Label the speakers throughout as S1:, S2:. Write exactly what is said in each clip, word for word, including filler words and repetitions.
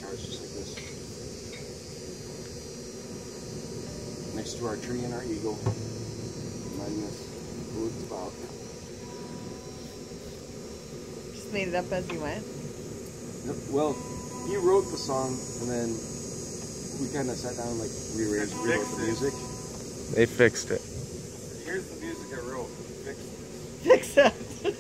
S1: cars just like this. Next to our tree and our eagle. Reminding us who it's about.
S2: Just made it up as you went?
S1: Well, he wrote the song and then we kind of sat down and like rearranged, rewrote the music.
S3: They fixed it.
S1: Here's the music I wrote. Fix it.
S2: Fix it.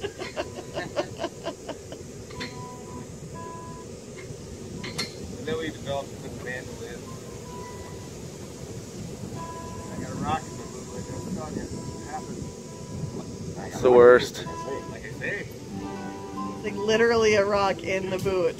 S1: And then we developed with the mandolin. I got a rock in my boot like that. What's on here? What happened?
S3: It's the worst.
S1: Like I say.
S2: It's like literally a rock in the boot.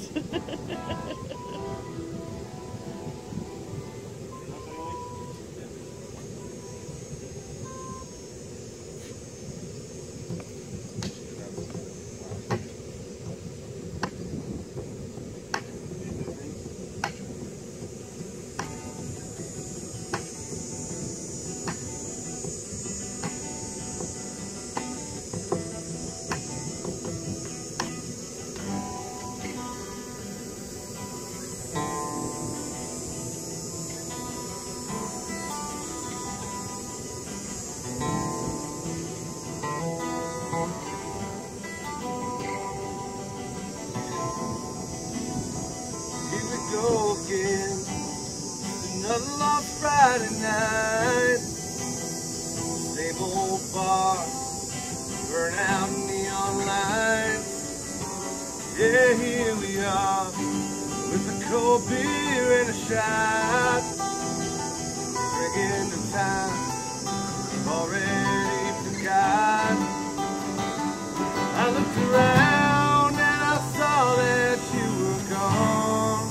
S1: Go again, another lost Friday night. Same old bar, burn out neon lights. Yeah, here we are, with a cold beer and a shot. Drinking the time I've already forgot. I looked around and I saw that you were gone.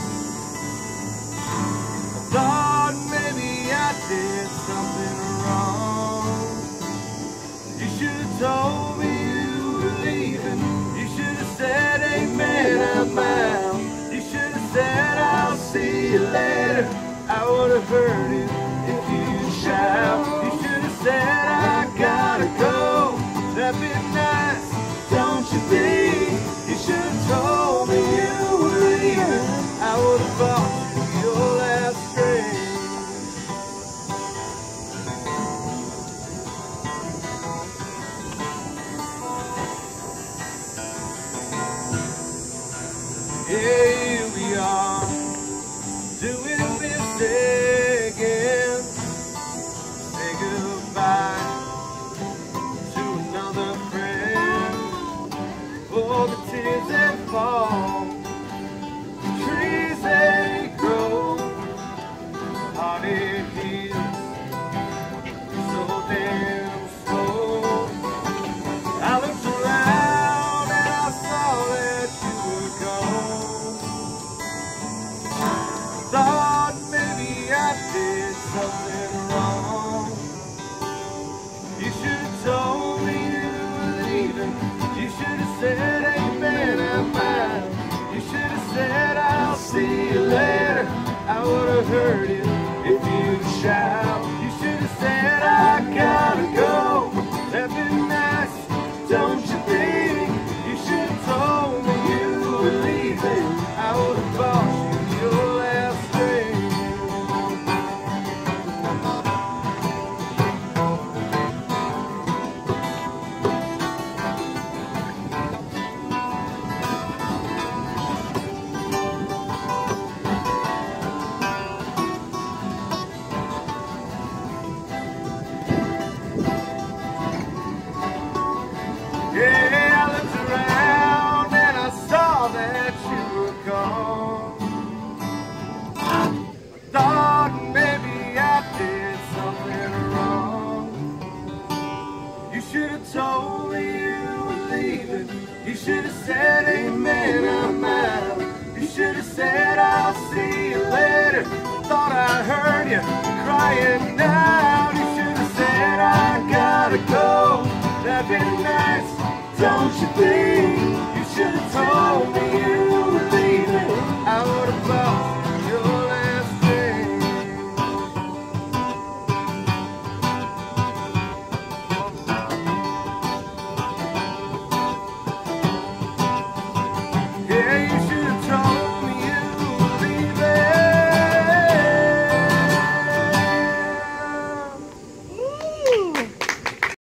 S1: Thought maybe I did something wrong. You should have told me you were leaving. You should have said, amen, I'm out. You should have said, I'll see you later. I would have heard it if you'd shout. You should have said, I gotta go. That'd be nice, don't you think? You should have told me you were leaving. I would have bought you your last drink. Yeah, here we are, doing this again. Say goodbye to another friend. For the tears that fall, the trees they grow, heart it heals so damn slow. I looked around and I saw that you were gone. Thought maybe I did something wrong. You should have told me you were leaving. You should have said, amen, I'm out. You should have said, I'll see you later. I would have heard it if you'd shout. You should have said, I gotta go. That'd be nice, don't you think? You should have told me you were leaving. I would have bought you your last drink. Yeah, I looked around and I saw that you were gone. I thought maybe I did something wrong. You should have told me you were leaving. You should have said, amen, I'm out. You should have said, I'll see you later. Thought I heard you crying out. You should have said, I gotta go. That'd be nice, don't you think? You should have told me you